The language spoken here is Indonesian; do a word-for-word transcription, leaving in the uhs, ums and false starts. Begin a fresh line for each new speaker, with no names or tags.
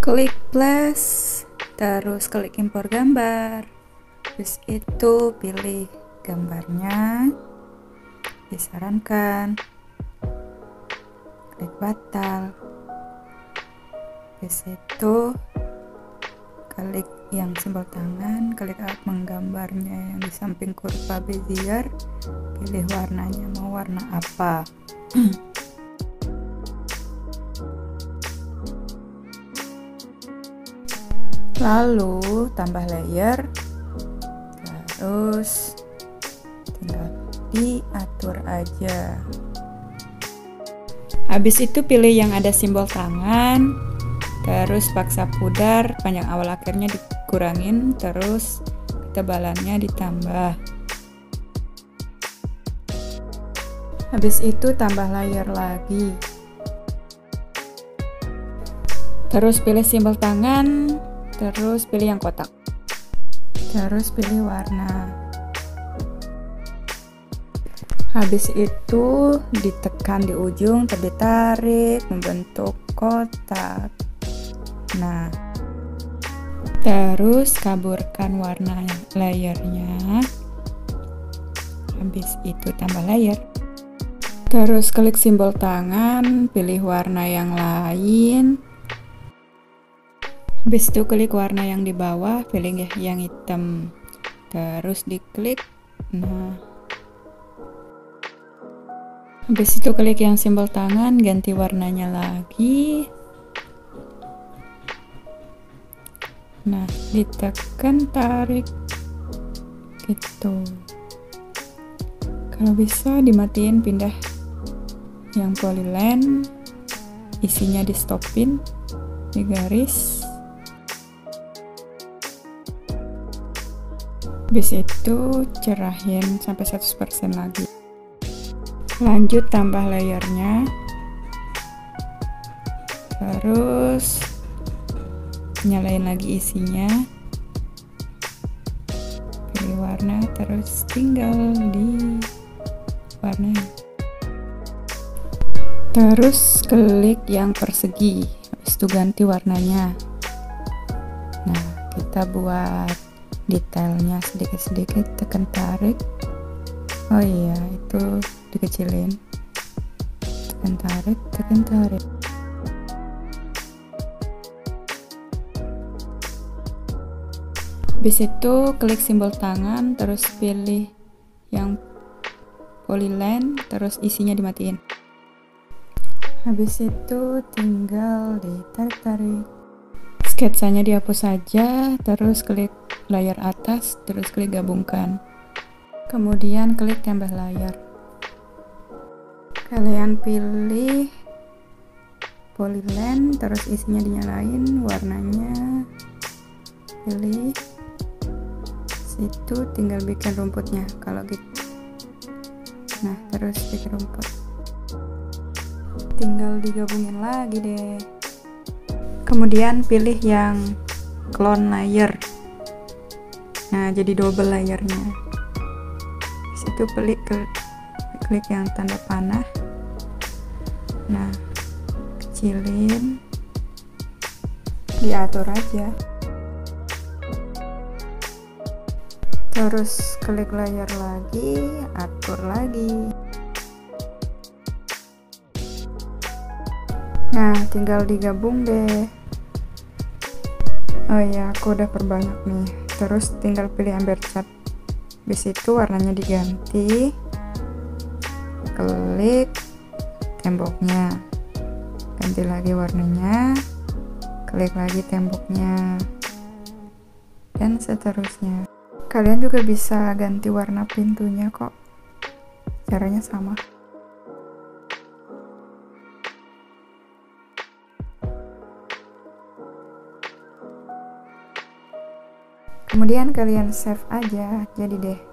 Klik plus, terus klik impor gambar. Terus itu pilih gambarnya, disarankan, klik batal. Terus itu klik yang simbol tangan, klik alat menggambarnya yang di samping kurva Bezier, pilih warnanya mau warna apa. Lalu tambah layer, terus tinggal diatur aja. Habis itu pilih yang ada simbol tangan, terus paksa pudar panjang awal akhirnya dikurangin, terus ketebalannya ditambah. Habis itu tambah layer lagi, terus pilih simbol tangan, terus pilih yang kotak, terus pilih warna. Habis itu ditekan di ujung, ditarik membentuk kotak. Nah, terus kaburkan warna layernya. Habis itu tambah layer, terus klik simbol tangan, pilih warna yang lain. Habis itu klik warna yang di bawah, pilih ya yang hitam, terus diklik. Nah, habis itu klik yang simbol tangan, ganti warnanya lagi. Nah, ditekan, tarik gitu. Kalau bisa dimatiin, pindah yang polyline, isinya di stopin, di garis. Habis itu cerahin sampai seratus persen lagi. Lanjut tambah layernya, terus nyalain lagi isinya, pilih warna, terus tinggal di warna, terus klik yang persegi, habis itu ganti warnanya. Nah, kita buat detailnya sedikit-sedikit, tekan tarik. Oh iya, itu dikecilin, tekan tarik, tekan tarik. Habis itu klik simbol tangan, terus pilih yang polyline, terus isinya dimatiin. Habis itu tinggal ditarik-tarik. Sketsanya dihapus saja, terus klik layar atas, terus klik gabungkan. Kemudian klik tambah layar. Kalian pilih polyline, terus isinya dinyalain, warnanya pilih. Situ tinggal bikin rumputnya kalau gitu. Nah, terus bikin rumput. Tinggal digabungin lagi deh. Kemudian pilih yang clone layer. Nah, jadi double layernya. Situ klik klik yang tanda panah. Nah, kecilin, diatur aja. Terus klik layer lagi, atur lagi. Nah, tinggal digabung deh. Oh ya, aku udah perbanyak nih. Terus tinggal pilih amber cat. Habis itu warnanya diganti, klik temboknya, ganti lagi warnanya, klik lagi temboknya, dan seterusnya. Kalian juga bisa ganti warna pintunya kok, caranya sama. Kemudian kalian save aja, jadi deh.